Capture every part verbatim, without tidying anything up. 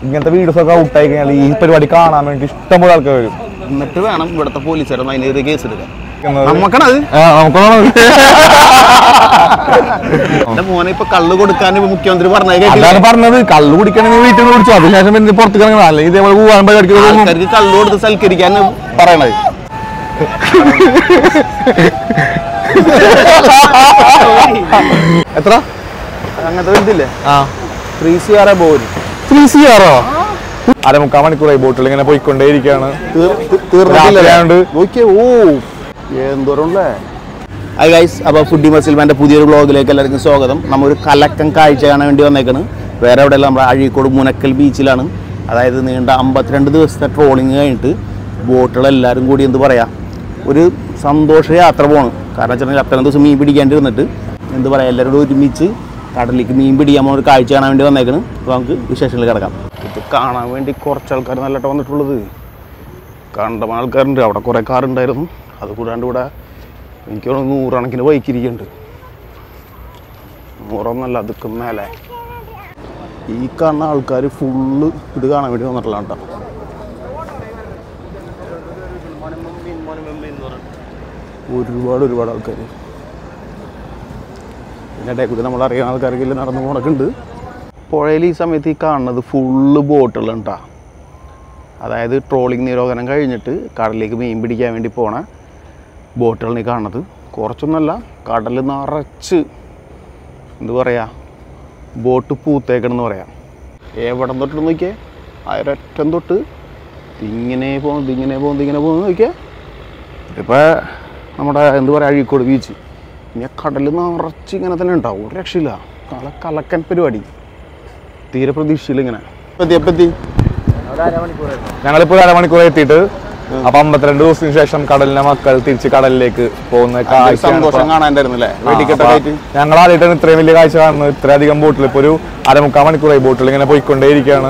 ഇങ്ങനത്തെ വീഡിയോസ് ഒക്കെ ഔട്ടായി കഴിഞ്ഞാൽ ഈ പരിപാടി കാണാൻ വേണ്ടി ഇഷ്ടംപോലെ ആൾക്കാർ വരും. എന്നിട്ട് വേണം ഇവിടുത്തെ പോലീസുകാരും അതിനൊരു കേസ് എടുക്കാൻ. മോനെ ഇപ്പൊ കള്ള് കൊടുക്കാൻ മുഖ്യമന്ത്രി പറഞ്ഞത് പറഞ്ഞത് കള്ള് കുടിക്കണമെങ്കിൽ വീട്ടിൽ നിന്ന് കുടിച്ചു, അതിനുശേഷം പുറത്ത് കിടക്കണം, അല്ലെങ്കിൽ ഇതേപോലെ പോകാൻ ആൾക്കാർക്ക് കള്ള് കൊടുത്ത് സൽക്കരിക്കാൻ പറയണത്. എത്ര അങ്ങനത്തെ വലുതില്ലേ? ആ ത്രീ സി ആറേ പോരും. ത്രീ സി ആറോ? അരമുക്കാൽ മണിക്കൂറായി ബോട്ടിൽ ഇങ്ങനെ പോയിക്കൊണ്ടേയിരിക്കുകയാണ്. ഹായ് ഗൈസ്, അപ്പോൾ ഫുഡി മസിൽമാൻ്റെ പുതിയൊരു വ്ളോഗിലേക്ക് എല്ലാവർക്കും സ്വാഗതം. നമ്മൊരു കലക്കം കാഴ്ച കാണാൻ വേണ്ടി വന്നേക്കാണ്. വേറെ എവിടെയല്ല, നമ്മുടെ അഴീക്കോട് മുനക്കൽ ബീച്ചിലാണ്. അതായത് നീണ്ട അമ്പത്തിരണ്ട് ദിവസത്തെ ട്രോളിങ് കഴിഞ്ഞിട്ട് ബോട്ടുകളെല്ലാവരും കൂടി എന്ത് പറയാം ഒരു സന്തോഷ യാത്ര പോകണം. കാരണം വെച്ചിട്ടുണ്ടെങ്കിൽ അത്രയും ദിവസം മീൻ പിടിക്കേണ്ടി വന്നിട്ട് എന്ത് പറയാം എല്ലാവരും കൂടി ഒരുമിച്ച് കടലിലേക്ക് മീൻ പിടിക്കാൻ പോകുന്ന ഒരു കാഴ്ച കാണാൻ വേണ്ടി വന്നേക്കാണ്. അപ്പോൾ നമുക്ക് വിശേഷങ്ങളിൽ കിടക്കാം. ഇത് കാണാൻ വേണ്ടി കുറച്ച് ആൾക്കാർ നല്ലതായിട്ട് വന്നിട്ടുള്ളത്. കണ്ടമാനം ആൾക്കാരുണ്ട്. അവിടെ കുറേ കാറുണ്ടായിരുന്നു. അത് കൂടാണ്ട് ഇവിടെ എനിക്ക് തോന്നുന്നു നൂറുകണക്കിന് ബൈക്കിരിക്കുന്നുണ്ട്. നൂറൊന്നല്ല, അതൊക്കെ മേലെ. ഈ കാണുന്ന ആൾക്കാർ ഫുള്ള് ഇത് കാണാൻ വേണ്ടി വന്നിട്ടുള്ള കേട്ടോ. ഒരുപാട് ഒരുപാട് ആൾക്കാർ. പിന്നെ ഇടയിൽ കൂടി നമ്മൾ അറിയാവുന്ന ആൾക്കാർക്കെല്ലാം നടന്നു പോണക്കുണ്ട്. പുഴയിൽ ഈ സമയത്ത് ഈ കാണുന്നത് ഫുള്ള് ബോട്ടുകളുണ്ട് കേട്ടോ. അതായത് ട്രോളിങ് നിരോധനം കഴിഞ്ഞിട്ട് കടലിലേക്ക് മീൻ പിടിക്കാൻ വേണ്ടി പോണ ബോട്ടുകളാണ് ഈ കാണുന്നത്. കുറച്ചൊന്നുമല്ല, കടൽ നിറച്ച് എന്ത് പറയുക ബോട്ട് പൂത്തേക്കണമെന്ന് പറയാം. എവിടെ തൊട്ട് നോക്കിയേ, അരറ്റം തൊട്ട് ഇങ്ങനെ പോകുന്നത് ഇങ്ങനെ പോകുന്നത് ഇങ്ങനെ പോകുന്നത് നോക്കിയേ. ഇതിപ്പോൾ നമ്മുടെ എന്ത് പറയുക അഴീക്കോട് ബീച്ച്. ഇനി കടൽ നിറച്ച് ഇങ്ങനെ തന്നെ ഉണ്ടാവും, ഒരു രക്ഷയില്ല. കള കലക്കൻ പരിപാടി. തീരെ പ്രതീക്ഷയില്ല. ഇങ്ങനെ എത്തി എപ്പത്തി ഞങ്ങളിപ്പോൾ അരമണിക്കൂർ എത്തിയിട്ട് അപ്പൊ അമ്പത്തിരണ്ട് ദിവസത്തിന് ശേഷം കടലിലെ മക്കൾ തിരിച്ച് കടലിലേക്ക് പോകുന്ന സന്തോഷം കാണാനായിരുന്നല്ലേ. ഞങ്ങൾ ആദ്യമായിട്ടാണ് ഇത്രയും വലിയ കാഴ്ച കാണുന്നത്. ഇത്രയധികം ബോട്ടിൽ ഇപ്പൊ ഒരു അരമുക്കാൽ മണിക്കൂറായി ബോട്ടിൽ ഇങ്ങനെ പോയിക്കൊണ്ടേയിരിക്കുകയാണ്.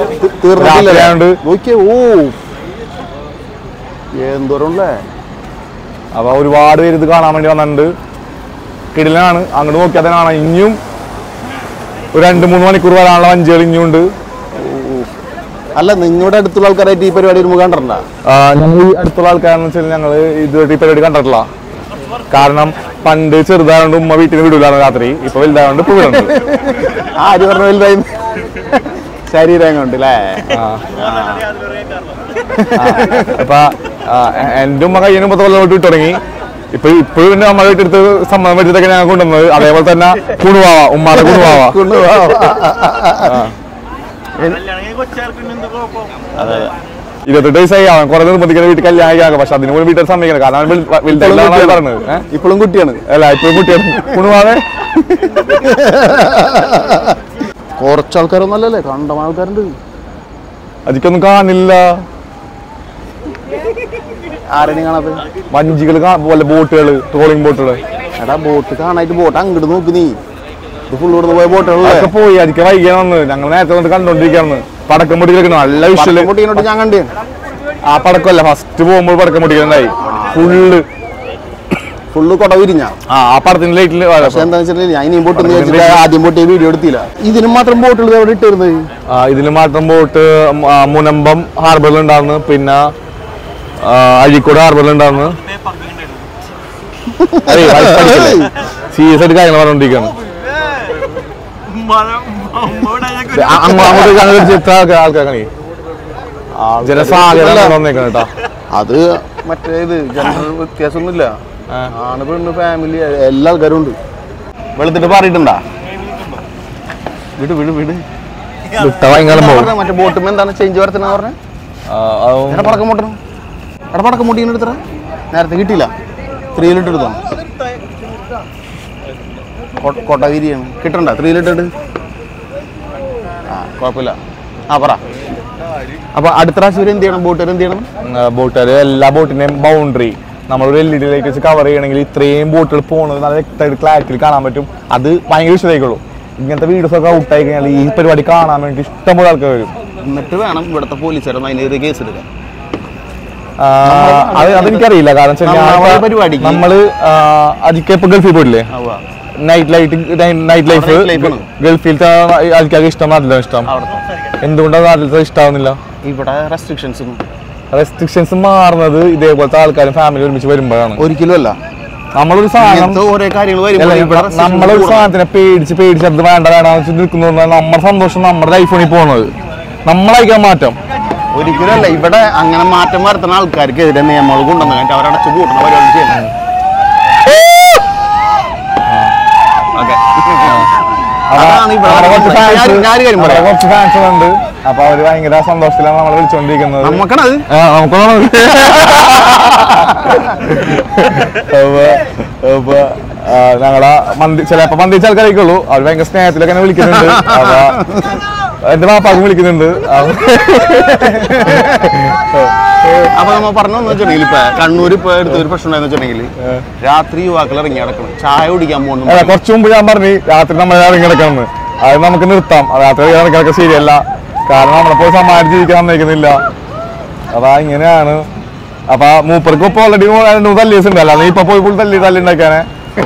എന്തോരല്ലേ. അപ്പൊ ഒരുപാട് പേര് ഇത് കാണാൻ വേണ്ടി വന്നിട്ടുണ്ട്. കിടിലാണ്. അങ്ങോട്ട് നോക്കിയാൽ തന്നെ കാണാം. ഇനിയും ഒരു രണ്ട് മൂന്ന് മണിക്കൂർ വരാനുള്ള വഞ്ചികൾ ഇനിയുണ്ട്. അല്ല, നിങ്ങളുടെ അടുത്തുള്ള ആൾക്കാരായിട്ട് ഈ പരിപാടി ഒരു കണ്ടിട്ടുണ്ടോ? ഞങ്ങൾ ഈ അടുത്തുള്ള ആൾക്കാരെന്ന് വെച്ചാൽ ഞങ്ങള് ഇതുവരെ ഈ പരിപാടി കണ്ടിട്ടില്ല. കാരണം പണ്ട് ചെറുതായതുകൊണ്ട് ഉമ്മ വീട്ടിൽ വിടൂലാണ് രാത്രി. ഇപ്പൊ വലുതായതുകൊണ്ട് ഇപ്പൊ വിടുന്നുണ്ട്. ആര് പറഞ്ഞ വലുതായി? ശരീരം കൊണ്ട് അല്ലേ. അപ്പൊ എന്റെ ഉമ്മ കയ്യിൽ മുപ്പത്തി കൊല്ലം വിട്ടു തുടങ്ങി. ഇപ്പൊ ഇപ്പോഴും പിന്നെ നമ്മളെ വീട്ടെടുത്ത് സമ്മതം വെച്ചിട്ടൊക്കെ ഞങ്ങൾ കൊണ്ടുവന്നത്. അതേപോലെ തന്നെ കുണുവാവ, ഉമ്മാടെ കുണുവാവ. ഇരുപത്തെട്ട് വയസ്സായി. അവൻ കുറെ നിർബന്ധിക്കുന്ന വീട്ടിൽ കല്യാണം. പക്ഷെ അതിന് പോലും വീട്ടിൽ സമ്മതിക്കണം. കാരണം പറഞ്ഞത് ഇപ്പോഴും കുട്ടിയാണ്. അല്ല, ഇപ്പോഴും കുട്ടിയാണ്. കുണുവാവേ കുറച്ച് ആൾക്കാരൊന്നല്ലേ, കണ്ടമാനം ആൾക്കാരുണ്ട്. അതിക്കൊന്നും കാണില്ല. ആരെയും കാണാത്ത വഞ്ചികൾ പോലെ ബോട്ടുകള്, ട്രോളിംഗ് ബോട്ടുകള്. എടാ, ബോട്ട് കാണാനായിട്ട് ബോട്ട് അങ്ങോട്ട് നോക്ക് നീ. ഇത് ഫുള്ള് കൊടുത്ത് പോയ ബോട്ടുകളൊക്കെ പോയി. അതിക്ക് വൈകിയാണ് വന്ന്. ഞങ്ങൾ നേരത്തെ വന്നിട്ട് കണ്ടോണ്ടിരിക്കാന്ന്. പടക്കം പൊട്ടിക്കണ നല്ല വിഷയം. പൊട്ടിക്കണോട്ട് ഞാൻ കണ്ടേ. ആ പടക്കമല്ല, ഫസ്റ്റ് പോകുമ്പോൾ പടക്കം പൊട്ടിക്കുന്നുണ്ടായി. ഫുള്ള് ഫുള്ള് കൊട വിരിഞ്ഞ ആ പടത്തിന്റെ ലൈറ്റില്. എന്താ വെച്ചിട്ടുണ്ടെങ്കിൽ ഞാൻ ഇനിയും ബോട്ട് ആദ്യം ബോട്ട് വീഡിയോ എടുത്തില്ല. ഇതിനും മാത്രം ബോട്ടുകൾ എവിടെ ഇട്ടിരുന്നത്? ആ ഇതിന് മാത്രം ബോട്ട് മുനമ്പം ഹാർബറിൽ ഉണ്ടാവുന്നു, പിന്നെ അഴീക്കോട് ഹാർബറിൽ ഉണ്ടാവുന്നു. സീരിയസ് ആയിട്ട് കാര്യങ്ങൾ പറഞ്ഞോണ്ടിരിക്കുകയാണ്. ആൾക്കാർ അത് മറ്റേത് ജനറൽ വ്യത്യാസമൊന്നുമില്ല. ആണ് പെണ്ണ് ഫാമിലി എല്ലാ ആൾക്കാരും ഉണ്ട്. വെളുത്തിട്ട് പറഞ്ഞിട്ടുണ്ടാ വിട് വിട് വിട് മറ്റേ ബോട്ടും എന്താണ് ചേഞ്ച് വരത്തണ പറഞ്ഞ പടക്കം മുട്ടണം. എടാ, പടക്കം മുട്ടിങ്ങനെ എടുത്തറ. നേരത്തെ കിട്ടിയില്ല. ത്രീ ലിറ്റർ എടുത്തോ. കൊട്ട വിരിയാണ് കിട്ടണ്ട. ത്രീ ലിറ്റർ എടു. ആ കുഴപ്പമില്ല. ആ പറ. അപ്പൊ അടുത്ത പ്രാവശ്യം എന്ത് ചെയ്യണം? ബോട്ടുകാർ എന്ത് ചെയ്യണം? ബോട്ടുകാർ എല്ലാ ബോട്ടിന്റെയും ബൗണ്ടറി നമ്മളൊരു എൽ ഇ ഡി ലൈറ്റ് വെച്ച് കവർ ചെയ്യണമെങ്കിൽ ഇത്രയും ബോട്ടുകൾ പോകുന്നത് നല്ല വ്യക്തമായിട്ട് ക്ലാരിറ്റിയിൽ കാണാൻ പറ്റും. അത് ഭയങ്കര വിഷയമായിക്കോളൂ. ഇങ്ങനത്തെ വീഡിയോസ് ഒക്കെ ഔട്ടായി കഴിഞ്ഞാൽ ഈ പരിപാടി കാണാൻ വേണ്ടി ഇഷ്ടംപോലെ ആൾക്കാർ വരും. എന്നിട്ട് വേണം ഇവിടുത്തെ പോലീസുകാരും അതിനൊരു കേസ് എടുക്കാൻ. അത് അതെനിക്കറിയില്ല. കാരണം പരിപാടി നമ്മള് അജിക്ക് ഇപ്പൊ ഗൾഫിൽ പോയില്ലേ, നൈറ്റ് ലൈറ്റ് നൈറ്റ് ലൈഫ് ഗൾഫിലത്തെ ആൾക്കാർക്ക് ഇഷ്ടം നാട്ടിലാണ് ഇഷ്ടം. എന്തുകൊണ്ടാണ് നാട്ടിലത്തെ ഇഷ്ടമാവുന്നില്ല? ഇവിടെ റെസ്ട്രിക്ഷൻസും റെസ്ട്രിക്ഷൻസ് മാറുന്നത് ഇതേപോലത്തെ ആൾക്കാരും ഫാമിലി ഒരുമിച്ച് വരുമ്പോഴാണ്. ഒരിക്കലും അല്ല. നമ്മളൊരു സാധനം ഓരോ കാര്യങ്ങൾ നമ്മളൊരു സാധനത്തിനെ പേടിച്ച് പേടിച്ച് അത് വേണ്ട വേണ്ട നിൽക്കുന്നു. നമ്മുടെ സന്തോഷം നമ്മുടെ ലൈഫാണ് പോകുന്നത്. നമ്മളയക്കാൻ മാറ്റം ഒരിക്കലും അല്ല. ഇവിടെ അങ്ങനെ മാറ്റം വരുത്തുന്ന ആൾക്കാർക്കെതിരെ നിയമങ്ങൾ കൊണ്ടുവന്നു കഴിഞ്ഞിട്ട് അവരടച്ചു കൂട്ടുന്ന പരിപാടി ചെയ്യുന്നത്. കുറച്ച് ഫാൻസ് ഉണ്ട്. അപ്പൊ അവര് ഭയങ്കര സന്തോഷത്തിലാണ് നമ്മളെ വിളിച്ചോണ്ടിരിക്കുന്നത്. നമുക്കാണത് നമുക്കാണ്. അപ്പൊ ഞങ്ങളെ മന്തി ചിലപ്പോ മന്തിച്ച ആൾക്കാരായിരിക്കുള്ളൂ. അവര് ഭയങ്കര സ്നേഹത്തിലൊക്കെ എന്നെ വിളിക്കുന്നുണ്ട്. അപ്പൊ എന്റെ വാപ്പാക്കും വിളിക്കുന്നുണ്ട്. അപ്പൊ നമ്മ പറഞ്ഞെന്ന് വെച്ചിട്ടുണ്ടെങ്കിൽ ഇപ്പൊ കണ്ണൂർ ഇപ്പൊ എടുത്തൊരു പ്രശ്നം എന്താന്ന് വെച്ചിട്ടുണ്ടെങ്കിൽ രാത്രി യുവാക്കൾ ഇറങ്ങി കിടക്കണം, ചായ കുടിക്കാൻ പോകുന്നു. കുറച്ചു മുമ്പ് ഞാൻ പറഞ്ഞു രാത്രി നമ്മൾ ഇറങ്ങി കിടക്കണം. അത് നമുക്ക് നിർത്താം. രാത്രി ഇറങ്ങി കിടക്കാൻ ശരിയല്ല. കാരണം നമ്മളിപ്പോ സമാധാനം ജീവിക്കാൻ സമ്മതിക്കുന്നില്ല. അപ്പൊ ഇങ്ങനെയാണ്. അപ്പൊ മൂപ്പർക്ക് ഇപ്പൊ ഓൾറെഡി രണ്ട് മൂന്ന് തല്ലീസ് ഉണ്ടല്ലോ. നീ ഇപ്പൊ പോയി പോയി തല്ലി തല്ലി ഉണ്ടാക്കാനെ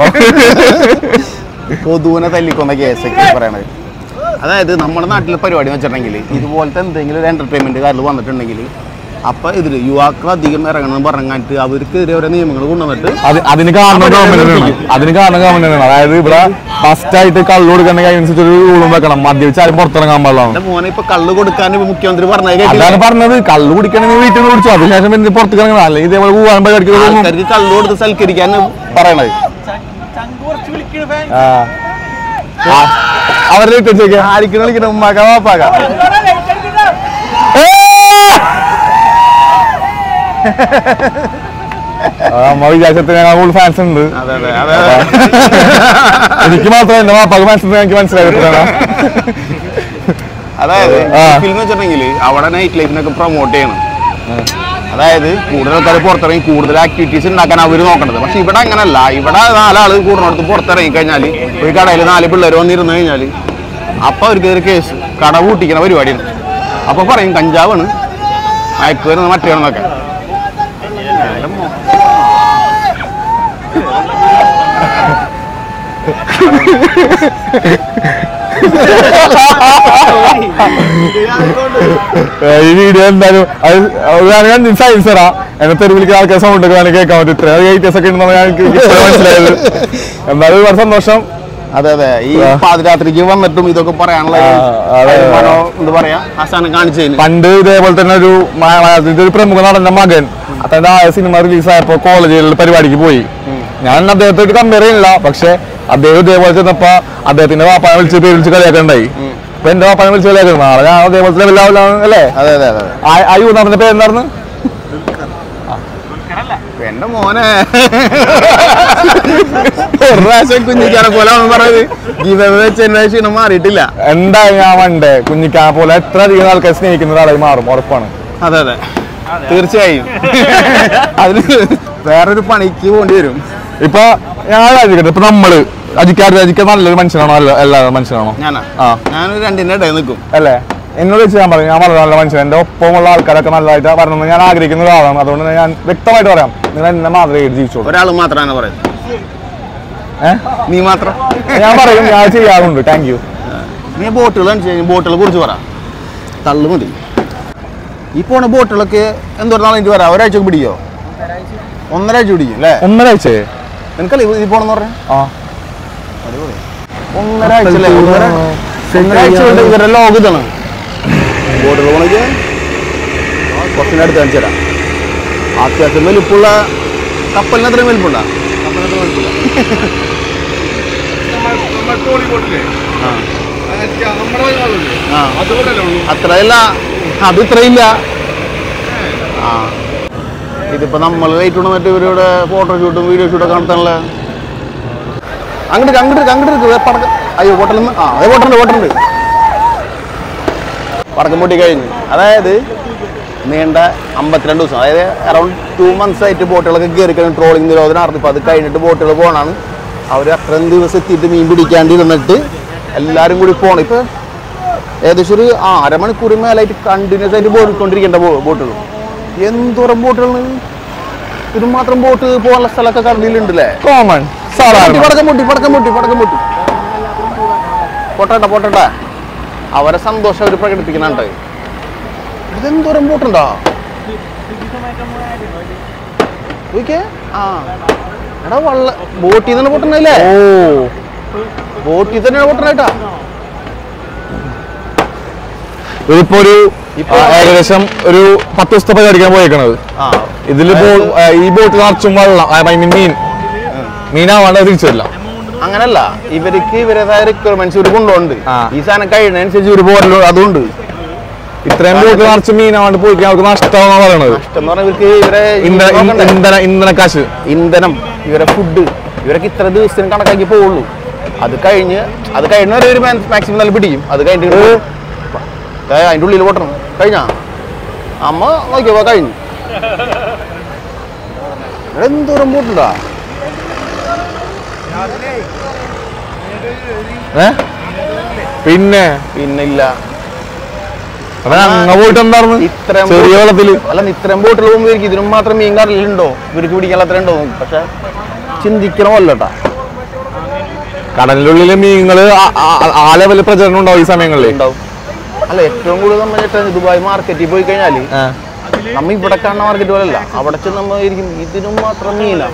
കൊതുവിനെ തല്ലിക്കൊന്ന കേസൊക്കെ പറയണത്. അതായത് നമ്മുടെ നാട്ടിലെ പരിപാടി എന്ന് വെച്ചിട്ടുണ്ടെങ്കിൽ ഇതുപോലത്തെ എന്തെങ്കിലും ഒരു എന്റർടൈൻമെന്റ് കാര്യം വന്നിട്ടുണ്ടെങ്കിൽ അപ്പൊ ഇതില് യുവാക്കൾ അധികം ഇറങ്ങണം പറഞ്ഞിട്ട് അവർക്കെതിരെ ഓരോ നിയമങ്ങൾ കൊണ്ടുവന്നിട്ട് അതിന് കാരണം ഗവൺമെന്റ് അതിന് കാരണം ഗവൺമെന്റ് അതായത് ഇവിടെ ഫസ്റ്റ് ആയിട്ട് കള്ളു കൊടുക്കണമെങ്കിൽ അതിനനുസരിച്ച് ഒരു റൂളും വെക്കണം. മദ്യപിച്ചാലും പുറത്തിറങ്ങാൻ പാടില്ല. മോനെ ഇപ്പൊ കള്ളു കൊടുക്കാൻ മുഖ്യമന്ത്രി പറഞ്ഞത് അതാണ് പറഞ്ഞത്. കള്ളു കുടിക്കണമെങ്കിൽ വീട്ടിൽ നിന്ന് കുടിച്ചു അതിനുശേഷം പിന്നെ പുറത്തേക്ക് ഇറങ്ങണം. അല്ലെങ്കിൽ ഇതേപോലെ പോകാൻ ആൾക്കാർക്ക് കള്ളു കൊടുത്ത് സൽക്കരിക്കാൻ പറയണത്. അവരുടെ ആരിക്കും വിളിക്കണം ഉമ്മാക്ക വാപ്പാക്ക. നമ്മ വിചാരിച്ചത്തിന് ഞങ്ങൾ ഫാൻസ് ഉണ്ട്. എനിക്ക് മാത്രമേ എന്റെ വാപ്പാക്ക് ഫാൻസ് ഉണ്ട്. എനിക്ക് മനസ്സിലായിട്ടാണ്. അതായത് വെച്ചിട്ടുണ്ടെങ്കിൽ അവിടെ നൈറ്റ് ലൈഫിനൊക്കെ പ്രൊമോട്ട് ചെയ്യണം. അതായത് കൂടുതൽ ആൾക്കാർ പുറത്തിറങ്ങി കൂടുതൽ ആക്ടിവിറ്റീസ് ഉണ്ടാക്കാൻ അവർ നോക്കണത്. പക്ഷെ ഇവിടെ അങ്ങനല്ല. ഇവിടെ നാലാള് കൂടുന്നിടത്ത് പുറത്തിറങ്ങി കഴിഞ്ഞാൽ ഒരു കടയിൽ നാല് പിള്ളേർ വന്നിരുന്നു കഴിഞ്ഞാൽ അപ്പൊ അവർക്കെതിരെ കേസ് കട കൂട്ടിക്കുന്ന പരിപാടിയാണ്. അപ്പൊ പറയും കഞ്ചാവാണ് മയക്ക് വരുന്നത് മറ്റേന്നൊക്കെ. ഈ വീഡിയോ എന്തായാലും അത് സയൻസറാ എന്നെ തെരുവിളിക്കുന്ന ആൾക്കാർ സൗണ്ട് ഒക്കെ വേണമെങ്കിൽ കേൾക്കാൻ പറ്റും. ഇത്ര ഐറ്റംസ് ഒക്കെ ഉണ്ടെന്നാണ് ഞാൻ മനസ്സിലായത്. എന്നാലും ഒരുപാട് സന്തോഷം. അതെ അതെ. ഈ പാതിരാത്രിക്ക് വന്നിട്ടും ഇതൊക്കെ പറയാനുള്ള എന്താ പറയാ ആശാനം കാണിച്ചു. പണ്ട് ഇതേപോലെ തന്നെ ഒരു ഒരു പ്രമുഖ നടന്റെ മകൻ അത്തന്റെ ആ സിനിമ റിലീസായപ്പോ കോളേജിലുള്ള പരിപാടിക്ക് പോയി. ഞാൻ അദ്ദേഹത്തോട്ട് കമ്പയർ ചെയ്യുന്നില്ല. പക്ഷെ അദ്ദേഹം ഇതേപോലെ ചെന്നപ്പോ അദ്ദേഹത്തിന്റെ വാപ്പാനെ വിളിച്ച് പേര് വിളിച്ച് കളിയാക്കാൻ ഉണ്ടായി. അപ്പൊ എന്റെ വാപ്പാനെ വിളിച്ച് കളിയാക്കണം. നാളെ ഞാൻ അതേപോലത്തെ ലെവലാവില്ലാണ് അല്ലേ? അതെ അതെ അതെ. ആ യൂതാറിന്റെ പേരെന്തായിരുന്നു? എന്റെ മോനെ ഒരു പ്രാവശ്യം കുഞ്ഞിക്കാനെ പോലെ പറഞ്ഞത് ചെന്നൈ ക്ഷീണം മാറിയിട്ടില്ല. എന്തായാലും ഞാൻ വണ്ടേ കുഞ്ഞിക്കാനെ പോലെ എത്ര അധികം ആൾക്കാർ സ്നേഹിക്കുന്ന ഒരാളായി മാറും. ഉറപ്പാണ്. അതെ അതെ തീർച്ചയായും. അതിന് വേറൊരു പണിക്ക് പോകേണ്ടി വരും. ഇപ്പൊ ഞാൻ ആലോചിക്കട്ടെ. ഇപ്പൊ നമ്മള് അജിക്കാർ അജിക്ക നല്ലൊരു മനുഷ്യനാണോ? അല്ല എല്ലാ മനുഷ്യനാണോ? ഞാനാ ഞാനൊരു രണ്ടിന്റെ ഇടയിൽ നിൽക്കും അല്ലേ? എന്നോട് വെച്ച് ഞാൻ പറയും ഞാൻ വളരെ നല്ല മനുഷ്യൻ. എന്റെ ഒപ്പമുള്ള ആൾക്കാരൊക്കെ നല്ലതായിട്ട് വരണമെന്ന് ഞാൻ ആഗ്രഹിക്കുന്ന ഒരാളാണ്. അതുകൊണ്ട് ഞാൻ വ്യക്തമായിട്ട് പറയാം, നിങ്ങൾ എന്നെ മാത്രമേ ജീവിച്ചോളൂ. ഒരാൾ മാത്രമാണ് പറയുന്നത്. ഏഹ് നീ മാത്രം ഞാൻ പറയും. ഞാൻ ചെയ്യാറുണ്ട്. Thank you. നീ ബോട്ടുകൾ ബോട്ടുകളെ കുറിച്ച് പറ. തള്ളു മതി. ഈ പോണ ബോട്ടുകളൊക്കെ എന്തോരം നാളെ എനിക്ക് വരാം. ഒരാഴ്ച പിടിക്കോ? ഒന്നരാഴ്ച പിടിക്കും അല്ലേ? ഒന്നരാഴ്ച നിനക്കല്ലേ ഈ പോണെന്ന് പറഞ്ഞ? ആ ഒന്നരാഴ്ച അല്ലേ? ഒന്നരാഴ്ച കൊണ്ട് ഇവരുടെ ലോകം ഇതാണ്. ബോട്ടുകൾ പോണെങ്കിൽ കുറച്ചിൻ്റെ അടുത്ത് കാണിച്ചു തരാം. അത്യാവശ്യം വലുപ്പുള്ള കപ്പലിന് അത്രയും വലുപ്പുണ്ടോ? കപ്പലിന് വലുപ്പില്ല. അത്രയല്ല, അത് ഇത്രയില്ല. ആ ഇതിപ്പോ നമ്മൾ ലൈറ്റ് കൊണ്ടുവന്നിട്ട് ഇവരിവിടെ ഫോട്ടോ ഷൂട്ടും വീഡിയോ ഷൂട്ടൊക്കെ നടത്താനുള്ള അങ്ങോട്ട് അങ്ങോട്ട് അങ്ങോട്ട് പടക്ക. അയ്യോ ഹോട്ടലിൽ നിന്ന് ആ അതേ ഹോട്ടലുണ്ട് ഹോട്ടലുണ്ട് പടക്കം പൊട്ടി കഴിഞ്ഞു. അതായത് നീണ്ട അമ്പത്തിരണ്ട് ദിവസം, അതായത് അറൗണ്ട് ടു മന്ത്സ് ആയിട്ട് ബോട്ടുകളൊക്കെ കയറി കഴിഞ്ഞു. ട്രോളിംഗ് നിരോധനം നടത്തി. അപ്പോൾ അത് കഴിഞ്ഞിട്ട് ബോട്ടുകൾ പോകണമാണ്. അവർ അത്രയും ദിവസം എത്തിയിട്ട് മീൻ പിടിക്കാണ്ടിരുന്നിട്ട് എല്ലാവരും കൂടി പോകണം. ഇപ്പോൾ ഏകദേശം ഒരു ആ അരമണിക്കൂർ മേലായിട്ട് കണ്ടിന്യൂസ് ആയിട്ട് പോയിക്കൊണ്ടിരിക്കേണ്ട ബോട്ടുകൾ. എന്തോരം ബോട്ടുകളാണ്! ഇതിന് മാത്രം ബോട്ട് പോകാനുള്ള സ്ഥലമൊക്കെ കടലിലുണ്ടല്ലേ? കോമൺ സാധാരണ പടക്കം പൊട്ടി പടക്കം പൊട്ടി പടക്കം പൊട്ടി പൊട്ടട്ടെ പൊട്ടട്ടെ അവരെ സന്തോഷം അവർ പ്രകടിപ്പിക്കുന്നുണ്ട്. ഇതെന്തോരം ബോട്ടുണ്ടോ ഓക്കെ. ആ എടാ വള്ള ബോട്ടിൽ തന്നെ പൊട്ടണല്ലേ? ഓ ബോട്ടിൽ തന്നെയാണ് പൊട്ടണേട്ടാ. ഇതിപ്പോ ഒരു ഏകദേശം ഒരു പത്ത് ദിവസത്തെ പരിപാടിക്കാൻ പോയേക്കണത്. ഇതില് ഈ ബോട്ടിൽ നിറച്ചും വെള്ളം ഐ മീൻ മീൻ മീനാവാണ്ട് തിരിച്ചില്ല. അങ്ങനല്ല, ഇവർക്ക് ഇവരേതായ റിക്വയർമെന്റ്സ് ഇവർ കൊണ്ടുണ്ട്. ഈ സാധനം കഴിയുന്നതിനനുസരിച്ച് ഇവർ പോരല്ലോ. അതുകൊണ്ട് ഇത്രയും ബോട്ടിൽ നിറച്ച് മീനാവാണ്ട് പോയി അവർക്ക് നഷ്ടമാണെന്നാണ് പറയണത്. നഷ്ടം എന്ന് പറഞ്ഞാൽ ഇവർക്ക് ഇവരെ ഇന്ധന ഇന്ധന കാശ്, ഇന്ധനം, ഇവരെ ഫുഡ്, ഇവരൊക്കെ ഇത്ര ദിവസത്തിന് കണക്കാക്കി പോവുള്ളൂ. അത് കഴിഞ്ഞ് അത് കഴിഞ്ഞവരെ ഒരു മാക്സിമം നല്ല പിടിക്കും. അത് കഴിഞ്ഞിട്ട് അതിൻ്റെ ഉള്ളിൽ പൊട്ടണം. കഴിഞ്ഞാ അമ്മ നോക്കിയപ്പോ കഴിഞ്ഞു. എന്തോരം ബോട്ടുണ്ടാ? പിന്നെ പിന്നില്ല പോയിട്ട് എന്തായിരുന്നു ഇത്രയും ചെറിയ വെള്ളത്തില്. അല്ല ഇത്രയും ബോട്ടിൽ പോകുമ്പോൾ ഇതിനും മാത്രം മീൻ കടലുണ്ടോ ഇവർക്ക് പിടിക്കാൻ അത്ര ഉണ്ടോ? പക്ഷെ ചിന്തിക്കണമല്ലോട്ടാ. കടലിന്റെ ഉള്ളിലെ മീനുകള് ആ ലെവലിൽ പ്രചരണം ഉണ്ടാവും ഈ സമയങ്ങളിൽ ഉണ്ടാവും. അല്ല ഏറ്റവും കൂടുതൽ നമ്മൾ ദുബായ് മാർക്കറ്റിൽ പോയി കഴിഞ്ഞാല് നമ്മ ഇവിടെ കാണുന്ന മാർക്കറ്റ് പോലല്ല. അവിടെ ചെന്ന് നമ്മ ഇരിക്കും ഇതിനും മാത്രം മീനാ.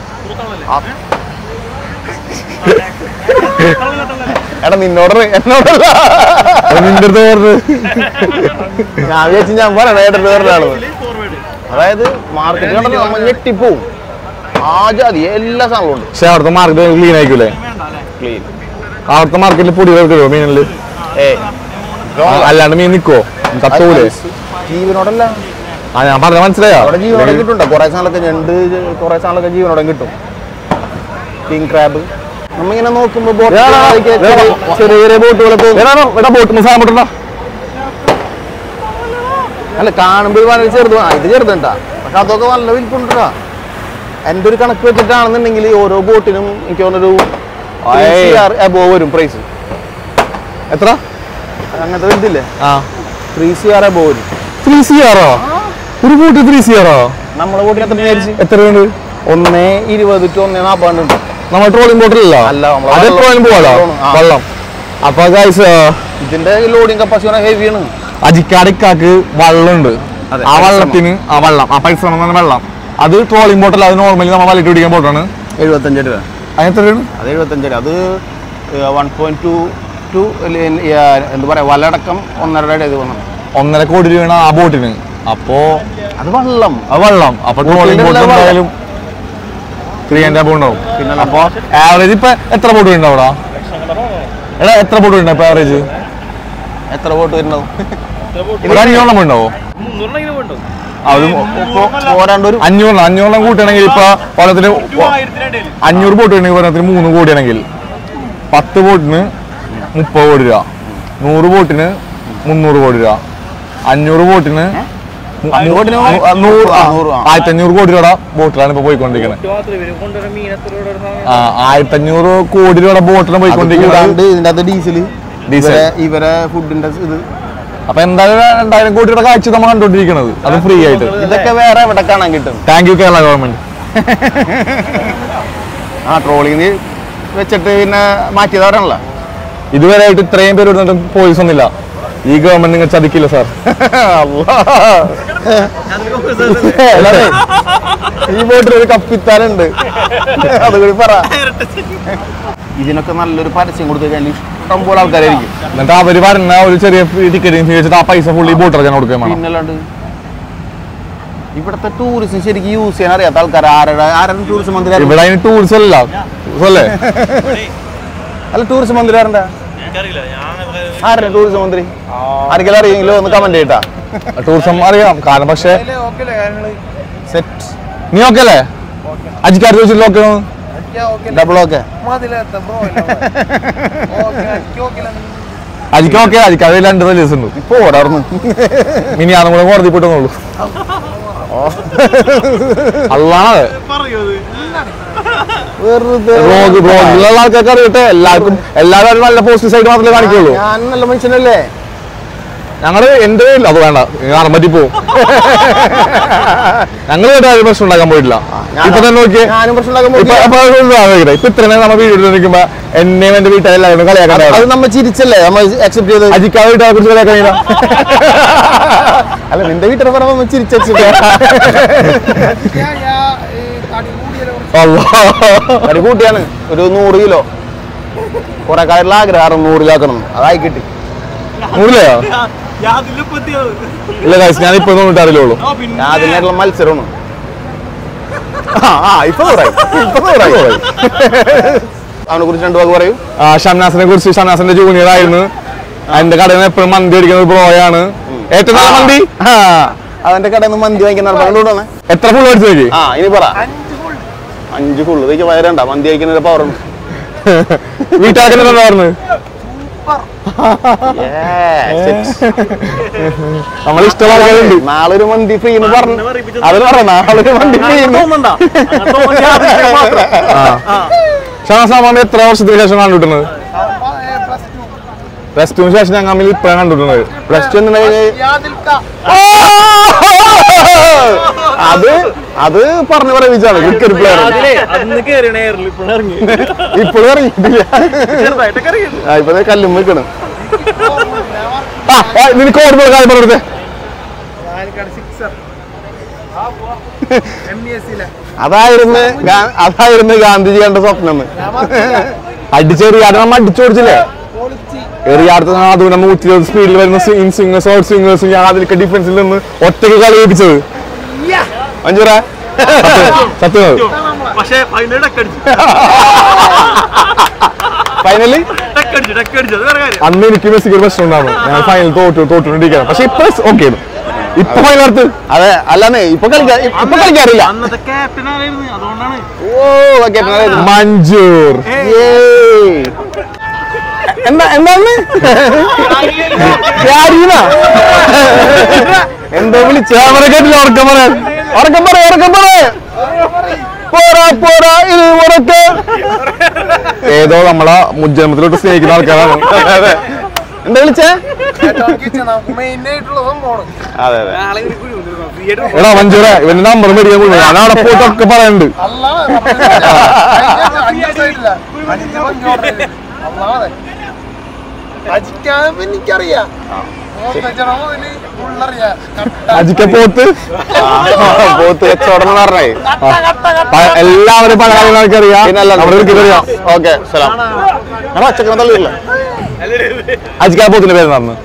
എടാ നിന്നോട് എന്നോടല്ല നിന്റെ അടുത്ത് പറഞ്ഞു. ഞാൻ വിചാരിച്ചു ഞാൻ പറയണ ഏട്ടൻ്റെ പേരിലാണ്. അതായത് മാർക്കറ്റ് കണ്ടത് നമ്മൾ ഞെട്ടിപ്പോവും. ആ ജാതി എല്ലാ സാധനവും ഉണ്ട്. പക്ഷെ അവിടുത്തെ മാർക്കറ്റ് ക്ലീൻ ആയിക്കൂലേ? ക്ലീൻ. അവിടുത്തെ മാർക്കറ്റിൽ പൊടി കേൾക്കുമോ മീനില്? ഏ അല്ലാണ്ട് മീൻ നിക്കോ? ചത്തൂലേ? ജീവനോടല്ല. ആ ഞാൻ പറഞ്ഞ മനസ്സിലായോ? അവിടെ ജീവനോടെ കിട്ടും. കുറെ സാധനമൊക്കെ ഞണ്ട്, കുറെ സാധനമൊക്കെ ജീവനോടെ കിട്ടും. കിങ് ക്രാബ് നമ്മിങ്ങനെ നോക്കുമ്പോ ചെറിയ ചെറിയ ബോട്ടുകളൊക്കെ അല്ല കാണുമ്പോ വളരെ ചെറുത്. ഇത് ചെറുതണ്ടാ, പക്ഷെ അതൊക്കെ നല്ല വിൽപ്പുണ്ടാ. എൻ്റെ ഒരു കണക്ക് വെച്ചിട്ടാണെന്നുണ്ടെങ്കിൽ ഓരോ ബോട്ടിനും എനിക്ക് തോന്നുന്നൊരു അബോവ് വരും പ്രൈസ്. എത്ര? അങ്ങനത്തെ വലുതില്ലേ? ത്രീ സി ആർ അബോവ് വരും. ത്രീ സി ആറോ? ഒരു ബോട്ട് ത്രീ സി ആറോ? നമ്മളെ ബോട്ടിന് എത്ര വിചാരിച്ചു? എത്രയുണ്ട്? ഒന്നേ ഇരുപത് ടു ഒന്നേ നാൽപ്പതുണ്ട്. നമ്മൾ ട്രോളിംഗ് ബോട്ടിലല്ല, ട്രോളിംഗ് പോവാലോ വെള്ളം. അപ്പൊ ഇതിന്റെ ലോഡിംഗ് കപ്പാസിറ്റി ഹെവിയാണ്. അജിക്കാടിക്കാക്ക് വെള്ളമുണ്ട്. ആ വെള്ളത്തിന് ആ വെള്ളം ആ പൈസ വെള്ളം അത് ട്രോളിംഗ് ബോട്ടല്ല. അത് നോർമലി നമ്മൾ വലയിട്ട് പിടിക്കാൻ ബോട്ടാണ്. എഴുപത്തഞ്ച് രൂപ. അത് എത്രയാണ്? അത് എഴുപത്തഞ്ച് രൂപ. അത് വൺ പോയിന്റ് ടു ടു എന്താ പറയാ വലടക്കം ഒന്നര ഇത് വന്നു. ഒന്നര കോടി രൂപയാണ് ആ ബോട്ടിന്. അപ്പോ അത് വെള്ളം അത് വെള്ളം അപ്പൊ ട്രോളിംഗ് ബോട്ട് എന്തായാലും ത്രീ ആൻഡ് അബോ ഉണ്ടാവും. പിന്നെ അപ്പൊ ആവറേജ് ഇപ്പൊ എത്ര ബോട്ട് വരുന്നുണ്ട് അവിടെ? എടാ എത്ര ബോട്ട് വരുന്നുണ്ട് ഇപ്പൊ ആവറേജ്? എത്ര ബോട്ട് വരുന്നുണ്ടാവും? അഞ്ഞൂറെണ്ണം ഉണ്ടാവോ? അഞ്ഞൂറ് അഞ്ഞൂറെണ്ണം കൂട്ടുകയാണെങ്കിൽ ഇപ്പൊ ഓണത്തിന് അഞ്ഞൂറ് ബോട്ട് വേണമെങ്കിൽ ഓണത്തിന് മൂന്ന് കോടിയാണെങ്കിൽ പത്ത് ബോട്ടിന് മുപ്പത് കോടി രൂപ, നൂറ് ബോട്ടിന് മുന്നൂറ് കോടി രൂപ, അഞ്ഞൂറ് ബോട്ടിന് ആയിരത്തി അഞ്ഞൂറ് കോടി രൂപയുടെ ബോട്ടിലാണ് ഇപ്പൊ പോയിക്കൊണ്ടിരിക്കുന്നത്. ആ ആയിരത്തി അഞ്ഞൂറ് കോടി രൂപയുടെ ബോട്ടിലാണ് പോയിക്കൊണ്ടിരിക്കുന്നത്. ഇതിന്റെ അകത്ത് ഡീസൽ ഡീസൽ ഇവരെ ഫുഡിന്റെ ഇത്. അപ്പൊ എന്തായാലും രണ്ടായിരം കോടി രൂപയുടെ കാഴ്ച നമ്മൾ കണ്ടോണ്ടിരിക്കുന്നത് അത് ഫ്രീ ആയിട്ട്. ഇതൊക്കെ വേറെ എവിടെ കാണാൻ കിട്ടും? Thank you Kerala government. ആ ട്രോളിങ് വെച്ചിട്ട് പിന്നെ മാറ്റിയതാണല്ലോ. ഇതുവരെ ആയിട്ട് ഇത്രയും പേര് വരുന്നിട്ടും പോലീസ് ഒന്നുമില്ല. ഈ ഗവൺമെന്റ് നിങ്ങൾ ചതിക്കില്ല സാർ. ഈ ബോട്ടിൽ ഒരു കപ്പിത്താനുണ്ട്, അതുകൂടി പറ. ഇതിനൊക്കെ നല്ലൊരു പരസ്യം കൊടുത്തു കഴിഞ്ഞാൽ ഇഷ്ടം പോലെ ആൾക്കാരായിരിക്കും. എന്നിട്ട് അവര് പറഞ്ഞ ഒരു ചെറിയ ടിക്കറ്റ് വെച്ചിട്ട് ആ പൈസ ഫുള്ളി ബോട്ട് ഇറക്കാൻ കൊടുക്കാൻ. പിന്നല്ലാണ്ട് ഇവിടുത്തെ ടൂറിസം ശരിക്കും യൂസ് ചെയ്യാൻ അറിയാത്ത ആൾക്കാർ ആരുടെ ആരാണ് ടൂറിസം മന്ത്രി? ഇവിടെ അതിന് ടൂറിസം അല്ല അല്ലേ? അല്ല ടൂറിസം മന്ത്രി ആരുടെ? ആരുടെ ടൂറിസം മന്ത്രി? ആർക്കെല്ലാം അറിയെങ്കിലോ ഒന്ന് കമന്റ് ചെയ്യട്ടാ. ടൂറിസം അറിയാം കാരണം, പക്ഷേ നീ ഓക്കെ അല്ലേ? അജിക്കാർ ചോദിച്ചില്ല ഓക്കെ ഡബിൾ ഓക്കെ അജിക്ക് ഓക്കെ. അജിക്കാർ രണ്ട് റിലീസ് ഉണ്ട് ഇപ്പൊ ഓടാർന്ന് ഇനി ഞാനും കൂടെ കോടതി പോയിട്ടുള്ളൂ. അല്ലാതെ ആൾക്കാർക്ക് അറിയട്ടെ. എല്ലാവർക്കും എല്ലാവരും നല്ല പോസിറ്റീവ് സൈഡ് മാത്രമേ കാണിക്കുള്ളൂ. ഞാൻ നല്ല മനുഷ്യനല്ലേ? ഞങ്ങള് എന്റെ പേരില്ല അത് വേണ്ട അറമ്പറ്റി പോവും. ഞങ്ങൾ കേട്ടാലും പ്രശ്നം ഉണ്ടാക്കാൻ പോയിട്ടില്ല. ഇപ്പൊ തന്നെ നോക്കിയേ ഇപ്പൊ ഇത്ര നമ്മ വീഡിയോ നിൽക്കുമ്പോ എന്നെയും എന്റെ വീട്ടുകാരെല്ലാവരും കളിയാക്കാൻ അത് നമ്മൾ ചിരിച്ചല്ലേ നമ്മൾ അക്സെപ്റ്റ് ചെയ്ത്. അജിക്കാ വീട്ടുകാരെ കുറിച്ച് കളിയാക്കാൻ അല്ല നിന്റെ വീട്ടിൽ പറഞ്ഞ ചിരിച്ചു കൂട്ടിയാണ് ഒരു നൂറ് കിലോ കുറെ കാലമുള്ള ആഗ്രഹം നൂറിലാക്കണം. അതായി കിട്ടി. നൂറിലെയോ? ഇല്ല ഗൈസ് ഞാൻ ഇപ്പൊ തൊണ്ണൂറ്റാറിലുള്ളൂ. ഞാൻ അതിനായിട്ടുള്ള മത്സരമാണ്. അവനെ കുറിച്ച് രണ്ടു വാക്ക് പറയൂ. ഷംനാസിനെ കുറിച്ച് ഷംനാസിന്റെ ജൂനിയർ ആയിരുന്നു. എന്റെ കടയിൽ നിന്ന് എപ്പോഴും മന്തി അടിക്കുന്ന ബ്രോയാണ്. ഏറ്റവും നല്ല മന്തി അവന്റെ കടയിൽ നിന്ന് മന്തി വാങ്ങിക്കുന്ന. എത്ര ഫുള്ള് അടിച്ചു നോക്കി? ആ ഇനി പറ. അഞ്ച് ഫുള്ള് ഇതൊക്കെ വയറണ്ട മന്തി കഴിക്കുന്ന പവറുണ്ട്. വീട്ടുകാർക്ക് പറഞ്ഞു നമ്മൾ ഇഷ്ടമാകുന്നുണ്ട്. നാളൊരു മന്തി ഫ്രീ എന്ന് പറഞ്ഞു. അതിന് പറ നാളൊരു മന്തി ഫ്രീ. ഷാസാമാമ എത്ര വർഷത്തിന് ശേഷം കണ്ടുകിട്ടുന്നത്? പ്ലസ് ടുവിന് ശേഷം ഞങ്ങൾ തമ്മിൽ ഇപ്പഴാണ് കണ്ടുകിട്ടുന്നത്. പ്ലസ് ടു അത് അത് പറഞ്ഞു പറയിച്ചാണ് ക്രിക്കറ്റ് പ്ലെയർ. ഇപ്പോഴും ഇറങ്ങിയിട്ടില്ല. ഇപ്പൊ കല്ലും വെക്കണം. നിനക്ക് ഓർമ്മ കാര്യം പറഞ്ഞത് അതായിരുന്നു അതായിരുന്നു ഗാന്ധിജി കണ്ട സ്വപ്നം. അടിച്ചെറിയാതെ നമ്മ അടിച്ചോടിച്ചില്ലേ? എറിയാടുത്ത നാദൂന നൂറ്റി ഇരുപത് സ്പീഡിൽ വരുന്ന സിംഗേഴ്സ് ഔട്ട് സിംഗേഴ്സും യാതൊക്കെ ഡിഫൻസിൽ നിന്ന് ഒറ്റയ്ക്ക് കളി ഏൽപ്പിച്ചത്. മഞ്ജുറ സത്യം. ഫൈനലി അന്ന് എനിക്ക് മെസ്സിക്ക് ഒരു പ്രശ്നം ഉണ്ടാവും. ഞാൻ ഫൈനൽ തോറ്റു തോറ്റുകൊണ്ടിരിക്കണം. പക്ഷെ ഇപ്പൊ ഓക്കെ ഇപ്പൊ ഫൈനലടുത്ത്. അതെ അല്ലാന്നേ ഇപ്പൊ കളിക്കാൻ ഇപ്പൊ കളിക്കാറില്ല. ഓ മഞ്ജൂർ എന്താ എന്താണ് എന്തോ വിളിച്ചു കേട്ടില്ല. ഉറക്കം പറയാൻ ഉറക്കം പറയാ ഉറക്കം പറയാ പോരാ പോരാ ഇത് ഉറക്ക. ഏതോ നമ്മളെ മുജ്ജന്മത്തിലോട്ട് സ്നേഹിക്കുന്ന ആൾക്കാരാണ്. എന്താ വിളിച്ചേ? എടാ മഞ്ജൂര ഇവന്റെ നമ്പർ മേടിക്കാൻ പോയി. ഞാൻ അവിടെ പോയിട്ടൊക്കെ പറയാനുണ്ട്. അജിക്ക പോത്ത് പോത്ത് കച്ചവടം എന്ന് പറഞ്ഞേ എല്ലാവരും പല കാര്യങ്ങളൊക്കെ അറിയാം. ഓക്കെ അച്ചക്കൻ തള്ളില്ല. അജിക്ക പോത്തിന്റെ പേര് നടന്നു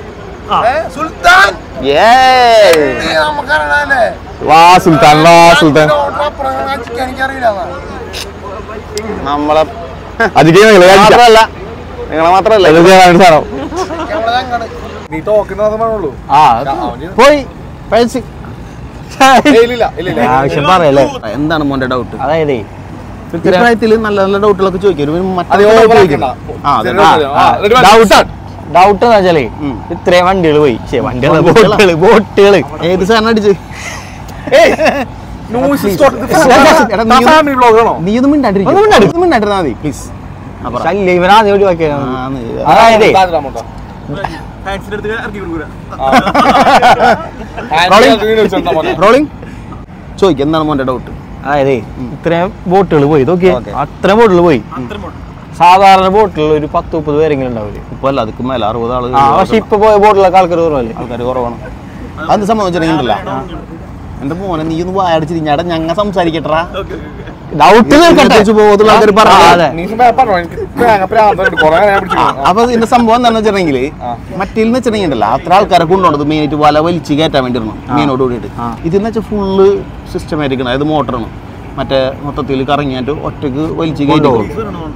വാ സുൽത്താൻ വാ സുൽത്താൻ. നമ്മളെ അജിക്ക മാത്രല്ല നിങ്ങളെ മാത്രല്ല സാധനം പോയി പറയല്ലേ. എന്താണ് മോന്റെ ഡൗട്ട്? അതായത് ഇപ്രായത്തില് നല്ല നല്ല ഡൗട്ടുകളൊക്കെ ചോദിക്കും. ഡൗട്ട് എന്ന് വെച്ചാലേ ഇത്രയും വണ്ടികൾ പോയി. വണ്ടികള് ബോട്ടുകള് ബോട്ടുകള് ഏത് സാധനം അടിച്ച് നീ ഒന്നും മിണ്ടാണ്ടിരുന്നാ മതി പ്ലീസ്. ഇവനാദ്യം ഒഴിവാക്കിയ അതായത് റോളിംഗ് ചോദിക്കും എന്താണ് മോന്റെ ഡൗട്ട്? അതായത് ഇത്രയും ബോട്ടുകൾ പോയി നോക്കി. അത്രയും ബോട്ടുകൾ പോയി. സാധാരണ ബോട്ടിൽ ഒരു പത്ത് മുപ്പത് പേരെങ്കിലും ഉണ്ടാവില്ലേ? ഇപ്പൊ അല്ല അതിക്ക് മേലെ അറുപത് ആള്. പക്ഷെ ഇപ്പൊ പോയ ബോട്ടിലൊക്കെ ആൾക്കാർ കുറവല്ലേ? ആൾക്കാർ കുറവാണ്. അത് സംബന്ധിച്ചിട്ടുണ്ടല്ല എന്റെ മോനെ നീ ഒന്ന് വായടിച്ചിരിഞ്ഞാടെ ഞങ്ങ സംസാരിക്കട്ടാ. ഡൗട്ട് അപ്പൊ ഇതിന്റെ സംഭവം എന്താണെന്ന് വെച്ചിട്ടുണ്ടെങ്കിൽ മറ്റേന്ന് വെച്ചിട്ടുണ്ടെങ്കിൽ അത്ര ആൾക്കാരെ കൊണ്ടുപോകണത് മെയിനായിട്ട് വല വലിച്ച് കയറ്റാൻ വേണ്ടിയിരുന്നു മീനോട് കൂടിയിട്ട്. ഇതെന്ന് വെച്ചാൽ ഫുള്ള് സിസ്റ്റമാറ്റിക് ആണ്. അതായത് മോട്ടറാണ് മറ്റേ മൊത്തത്തിൽ കറങ്ങിയായിട്ട് ഒറ്റക്ക് വലിച്ച് കയറ്റി പോകും.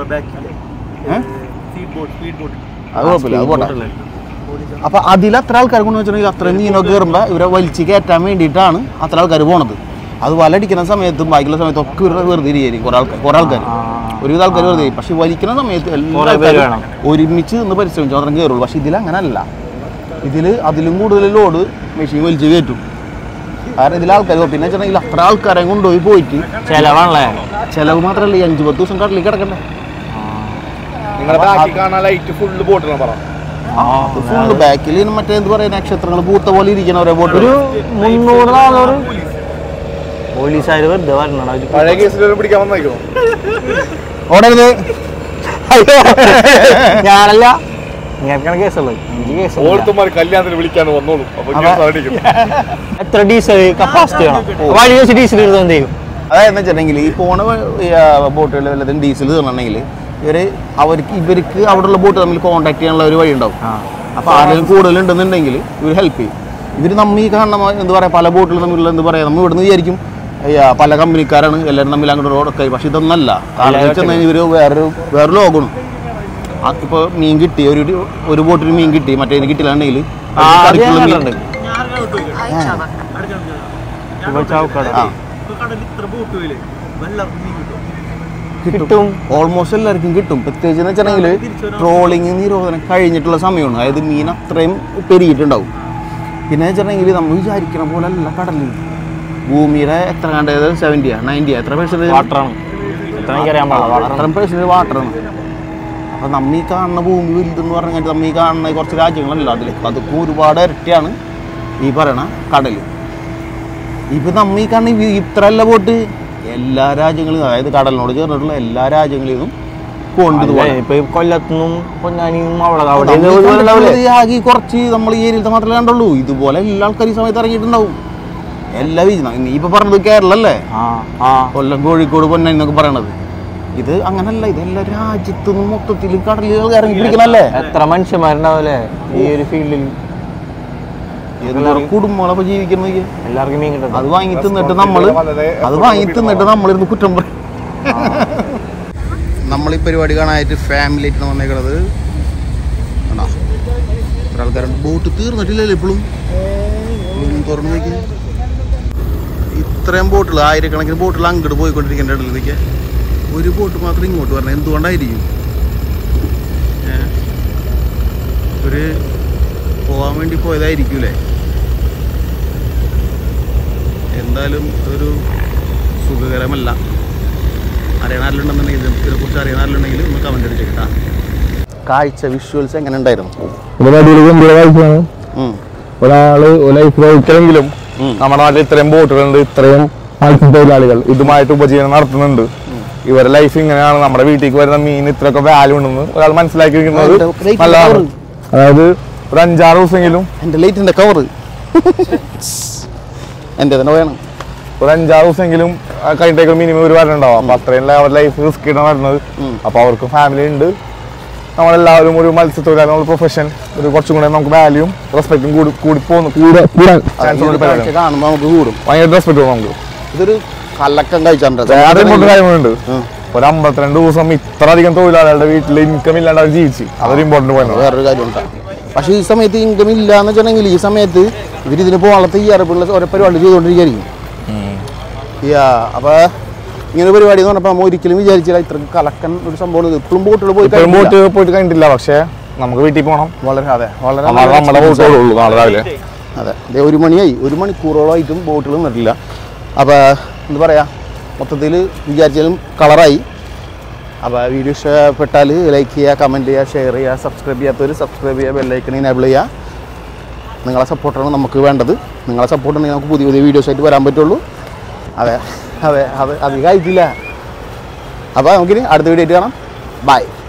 അത് കുഴപ്പമില്ല അത് പോട്ടെ. അപ്പൊ അതിൽ അത്ര ആൾക്കാരെ കൊണ്ട് വെച്ചിട്ടുണ്ടെങ്കിൽ അത്രയും മീനൊക്കെ കയറുമ്പോ ഇവരെ വലിച്ച് കയറ്റാൻ വേണ്ടിയിട്ടാണ് അത്ര ആൾക്കാർ പോണത്. അത് വലടിക്കുന്ന സമയത്തും ബാക്കിയുള്ള സമയത്തും ഒക്കെ ഇവരുടെ വെറുതെ ഇരിക്കും. കുറെ ആൾക്കാർ കുറെ ആൾക്കാർ ഒരുവിധ ആൾക്കാർ വെറുതെ. പക്ഷെ വലിക്കുന്ന സമയത്ത് എല്ലാവരും ഒരുമിച്ച് നിന്ന് പരിശ്രമിച്ചു മാത്രം കയറുള്ളൂ. പക്ഷെ ഇതിൽ അങ്ങനെ അല്ല. ഇതിൽ അതിലും കൂടുതൽ ലോഡ് മെഷീൻ വലിച്ച് കയറ്റും. കാരണം ഇതിൽ ആൾക്കാർ പിന്നെ വെച്ചിട്ടുണ്ടെങ്കിൽ അത്ര ആൾക്കാരെ കൊണ്ടുപോയി പോയിട്ട് ചെലവാണല്ലേ. ചെലവ് മാത്രമല്ല ഈ അഞ്ചു പത്ത് ദിവസം കടലിൽ കിടക്കണ്ടേ. ഫുള്ള് ബാക്കിൽ മറ്റേ എന്ത് പറയാ നക്ഷത്രങ്ങൾ പൂത്ത പോലെ ഇരിക്കണ ഓരോ ബോട്ട്. ഒരു മുന്നൂറ് നാന്നൂറ് പോലീസുകാർ വെറുതെ വരണം. പഴയ കേസിൽ പിടിക്കാൻ വന്നേക്കോ ഓടരുത്. ഞാനല്ല ഇങ്ങനെ കേസുള്ളത്. എനിക്ക് കേസ് ഓർത്തുമാർ കല്യാണത്തിന് വിളിക്കാൻ വന്നോളൂ. എത്ര ഡീസൽ കപ്പാസിറ്റി വേണം? വഴി വെച്ച് ഡീസൽ ഇടുന്നത് എന്ത് ചെയ്യും? അതായത് വെച്ചിട്ടുണ്ടെങ്കിൽ ഈ പോണ ബോട്ടുകളിൽ വല്ലതും ഡീസൽ തീർന്നിട്ടുണ്ടെങ്കിൽ ഇവര് അവർക്ക് ഇവർക്ക് അവിടെയുള്ള ബോട്ട് തമ്മിൽ കോൺടാക്ട് ചെയ്യാനുള്ള ഒരു വഴി ഉണ്ടാവും. അപ്പോൾ ആരെങ്കിലും കൂടുതലുണ്ടെന്നുണ്ടെങ്കിൽ ഇവർ ഹെൽപ്പ് ചെയ്യും. ഇവർ നമ്മൾ ഈ കാണുന്ന എന്താ പറയുക പല ബോട്ടുകൾ തമ്മിലുള്ള എന്താ പറയുക നമ്മൾ ഇവിടുന്ന് വിചാരിക്കും പല കമ്പനിക്കാരാണ് എല്ലാവരും തമ്മിൽ അങ്ങോട്ട് റോഡൊക്കെ. പക്ഷെ ഇതൊന്നല്ല. കാരണം ചെന്നാൽ ഇവർ വേറൊരു വേറൊരു ലോകമാണ്. ഇപ്പോൾ മീൻ കിട്ടി ഒരു ഒരു ബോട്ടിൽ മീൻ കിട്ടി മറ്റേതിന് കിട്ടില്ലാണ്ടെങ്കിൽ കിട്ടും. ഓൾമോസ്റ്റ് എല്ലാവർക്കും കിട്ടും. പ്രത്യേകിച്ച് എന്ന് വെച്ചിട്ടുണ്ടെങ്കിൽ ട്രോളിങ് നിരോധനം കഴിഞ്ഞിട്ടുള്ള സമയമാണ്. അതായത് മീൻ അത്രയും പെരുകിയിട്ടുണ്ടാവും. പിന്നെ വെച്ചിട്ടുണ്ടെങ്കിൽ നമ്മൾ വിചാരിക്കണ പോലെ അല്ല കടലിൽ. ഭൂമിയുടെ എത്ര കണ്ടത് സെവൻറ്റിയാ നയൻറ്റിയാ എത്ര പെർസെൻറ്റേജ് വാട്ടറാണ്. അത്രയും പെർസെൻറ്റേജ് വാട്ടറാണ്. അപ്പോൾ നമ്മ ഈ കാണുന്ന ഭൂമി വലുതെന്ന് പറഞ്ഞാൽ നമ്മ ഈ കാണുന്ന കുറച്ച് രാജ്യങ്ങളല്ല അതിൽ അതൊക്കെ ഒരുപാട് ഇരട്ടിയാണ് ഈ പറയണ കടൽ. ഇപ്പം നമ്മ ഈ കാണുന്ന ഇത്രയല്ല ബോട്ട് എല്ലാ രാജ്യങ്ങളിലും അതായത് കടലിനോട് ചേർന്നിട്ടുള്ള എല്ലാ രാജ്യങ്ങളിലും കൊണ്ടുപോകും. ഇപ്പൊ കൊല്ലത്തുനിന്നും പൊന്നാനിയും അവിടെ ആകെ കുറച്ച് നമ്മൾ ഈ ഏരിയയിലത്തെ മാത്രമേ കണ്ടുള്ളൂ. ഇതുപോലെ എല്ലാ ആൾക്കാരും ഈ സമയത്ത് ഇറങ്ങിയിട്ടുണ്ടാവും. എല്ലാ വീഴ്ച നീ ഇപ്പൊ പറഞ്ഞത് കേരളല്ലേ, കൊല്ലം കോഴിക്കോട് പൊന്നാനി എന്നൊക്കെ പറയണത്. ഇത് അങ്ങനല്ല. ഇതെല്ലാ രാജ്യത്തുനിന്നും മൊത്തത്തിൽ കടലുകൾ ഇറങ്ങി പിടിക്കണല്ലേ. എത്ര മനുഷ്യന്മാരുണ്ടാവല്ലേ ഈ ഒരു ഫീൽഡിൽ. കുടുംബങ്ങളൊക്കെ ജീവിക്കുന്ന എല്ലാവർക്കും മീൻ കിട്ടും. അത് വാങ്ങി തിന്നിട്ട് നമ്മള് അത് വാങ്ങി തിന്നിട്ട് നമ്മളിരുന്ന് കുറ്റം പറയും. നമ്മൾ ഈ പരിപാടി കാണാനായിട്ട് ഫാമിലി ആയിട്ട് വന്നേക്കണത് ആണോ. ഒരാൾക്കാരുണ്ട്. ബോട്ട് തീർന്നിട്ടില്ലല്ലോ ഇപ്പോഴും. തുറന്നു നോക്കി ഇത്രയും ബോട്ടുകൾ ആയിരക്കണക്കിന് ബോട്ടുകൾ അങ്ങോട്ട് പോയിക്കൊണ്ടിരിക്കേണ്ട ഇടയിലേക്ക് ഒരു ബോട്ട് മാത്രം ഇങ്ങോട്ട് വരണം. എന്തുകൊണ്ടായിരിക്കും? ഒരു പോകാൻ വേണ്ടി പോയതായിരിക്കൂലേ. എന്തായാലും ഒരു സുഖകരമല്ല. അറിയാനാരിലുണ്ടെന്നുണ്ടെങ്കിൽ ഇതിനെക്കുറിച്ച് അറിയാനാരിലുണ്ടെങ്കിൽ ഒന്ന് കമൻ്റ് അടിച്ചേക്കട്ടാ. കാഴ്ച വിഷ്വൽസ് എങ്ങനെ ഉണ്ടായിരുന്നു? ഒരാള് ലൈഫിൽ ഒരിക്കലെങ്കിലും നമ്മുടെ നാട്ടിൽ ഇത്രയും ബോട്ടുകളുണ്ട്, ഇത്രയും മത്സ്യത്തൊഴിലാളികൾ ഇതുമായിട്ട് ഉപജീവനം നടത്തുന്നുണ്ട്. ഇവരുടെ ലൈഫ് ഇങ്ങനെയാണ്. നമ്മുടെ വീട്ടിലേക്ക് വരുന്ന മീൻ ഇത്രയൊക്കെ വാല്യൂ ഉണ്ടെന്ന് ഒരാൾ മനസ്സിലാക്കിയിരിക്കുന്നത് നല്ലതാണ്. അതായത് ഒരു അഞ്ചാറ് ദിവസമെങ്കിലും എൻ്റെ ലൈറ്റിൻ്റെ കവറ് എൻ്റെ തന്നെ വേണം. ഒരു അഞ്ചാറ് ദിവസമെങ്കിലും കഴിഞ്ഞിട്ടേക്ക് മിനിമം ഒരു വരണുണ്ടാവും. അപ്പൊ അത്രയും അവരുടെ ലൈഫ് റിസ്ക് ഇടാൻ വരുന്നത്. അപ്പൊ അവർക്ക് ഫാമിലി ഉണ്ട്. നമ്മളെല്ലാവരും ഒരു മത്സ്യത്തൊഴിലാളി നമ്മൾ പ്രൊഫഷൻ ഒരു കുറച്ചും കൂടെ നമുക്ക് വാല്യൂം റെസ്പെക്റ്റും കൂടി കൂടി പോകുന്നു കാണുമ്പോൾ നമുക്ക് കൂടും. ഭയങ്കര റെസ്പെക്ട് പോകും നമുക്ക്. ഇതൊരു കലക്കം കഴിച്ചിട്ടുണ്ട്. കാര്യങ്ങളുണ്ട്. ഒരു അമ്പത്തിരണ്ട് ദിവസം ഇത്ര അധികം തൊഴിലാളികളുടെ വീട്ടിൽ ഇൻകം ഇല്ലാണ്ട് അവർ ജീവിച്ചു. അതൊരു ഇമ്പോർട്ടന്റ് പോയിന്റ്. വേറൊരു കാര്യമുണ്ട്. പക്ഷേ ഈ സമയത്ത് ഇൻകം ഇല്ല എന്ന് വെച്ചിട്ടുണ്ടെങ്കിൽ ഈ സമയത്ത് ഇവർ ഇതിന് പോകാനുള്ള തയ്യാറെടുപ്പുള്ള ഓരോ പരിപാടി ചെയ്തുകൊണ്ടിരിക്കുകയായിരിക്കും. അപ്പൊ ഇങ്ങനെ പരിപാടി എന്ന് പറഞ്ഞപ്പോൾ നമ്മൾ ഒരിക്കലും വിചാരിച്ചില്ല ഇത്ര കലക്കൻ ഒരു സംഭവം. ഇപ്പോഴും ബോട്ടുകൾ പോയി ബോട്ട് പോയിട്ട് കഴിഞ്ഞിട്ടില്ല. പക്ഷെ നമുക്ക് വീട്ടിൽ പോകണം. വളരെ അതെ വളരെ നമ്മുടെ ബോട്ടുകളുള്ളൂ നാളെ രാവിലെ. അതെ അതെ ഒരു മണിയായി. ഒരു മണിക്കൂറോളമായിട്ടും ബോട്ടുകൾ നിന്നിട്ടില്ല. അപ്പോൾ എന്താ പറയുക മൊത്തത്തിൽ വിചാരിച്ചാലും കളറായി. അപ്പോൾ വീഡിയോ ഇഷ്ടപ്പെട്ടാൽ ലൈക്ക് ചെയ്യുക, കമൻറ്റ് ചെയ്യുക, ഷെയർ ചെയ്യുക. സബ്സ്ക്രൈബ് ചെയ്യാത്തവർ സബ്സ്ക്രൈബ് ചെയ്യുക, ബെല്ലൈക്കൺ എനേബിൾ ചെയ്യുക. നിങ്ങളെ സപ്പോർട്ടാണ് നമുക്ക് വേണ്ടത്. നിങ്ങളെ സപ്പോർട്ട് ഉണ്ടെങ്കിൽ നമുക്ക് പുതിയ പുതിയ വീഡിയോസ് ആയിട്ട് വരാൻ പറ്റുള്ളൂ. അതെ അതെ അത് അധികം ആയിട്ടില്ല. അപ്പോൾ നമുക്കിനി അടുത്ത വീഡിയോ ആയിട്ട് കാണാം. ബൈ.